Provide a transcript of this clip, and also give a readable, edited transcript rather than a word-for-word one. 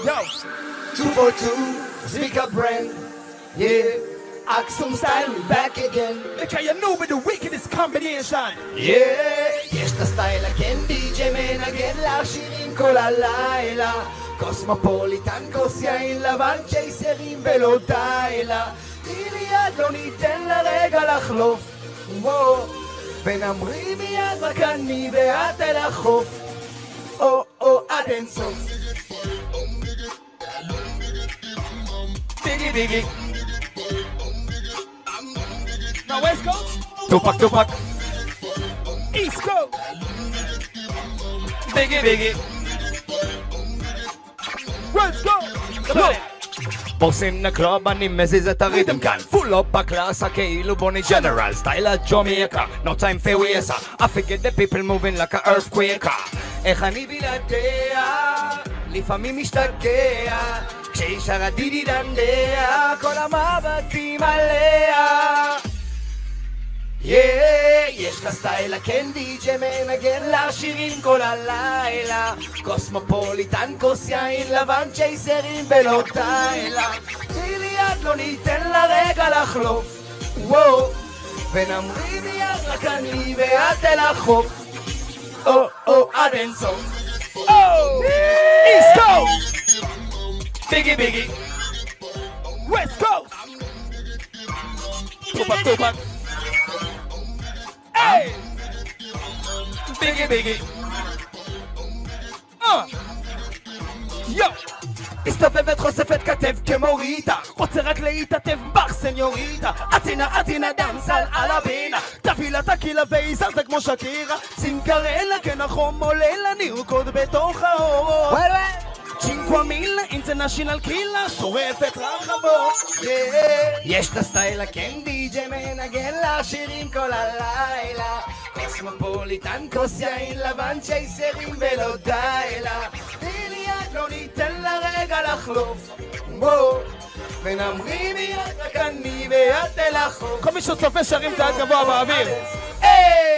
Yo, 242, speaker brand. Yeah, Axum style, we back again. Look how you know with the wickedest combination. Yeah, יש את הסטייל הכן די-ג'יי מנגן לשירים כל הלילה. קוסמופוליטן, כוס יין לבן, צ'ייסרים ולא די לה. תני לי יד, לא ניתן לרגע לחלוף. ונמרי מיד רק אני ואת אל החוף. עד אין סוף. ביגי ביגי. Now West Coast, Tupac, East Coast, Biggie, let's go, come on. בוסים לקלוב, אני מזיז את הריתם כאן פול אפ בקלאסה כאילו בוני ג'נרל סטייל הג'ומייקה, no time for we I forget the people moving like a earthquake. איך אני בלעדיה, לפעמים משתגע כשהיא שרה דידי דנדיה, כל המבטים עליה. יש לה סטייל הכן די-ג'יי מנגן לשירים כל הלילה. קוסמופוליטן, כוס יין לבן, צ'ייסרים ולא די לה. תני לי יד, לא ניתן לרגע לחלוף. ונמרי מיד רק אני ואת אל החוף. עד אין סוף. East Coast, Biggie, West Coast, Tupac, hey, Biggie, yo. מסתובבת חושפת כתב כמו ריטה, רוצה רק להתעטב בך סניוריטה. אתינה דנסל על הבינה, תביא לה תקילה ויזז כמו שקירה. צינקרלה כנחום עולה לה נרקוד בתוך האורות. צ'ינקווה מילה, אינטרנשיונל קילה, שורפת רחבות. יש את הסטייל הכן די-ג'יי מנגן לשירים כל הלילה. קוסמופוליטן, כוס יין לבן, צ'ייסרים ולא די לה. תני לי יד, לא ניתן לרגע לחלוף. ונמרי מיד רק אני ואת אל החוף. כל מי שצופה שרים את היד גבוה באוויר.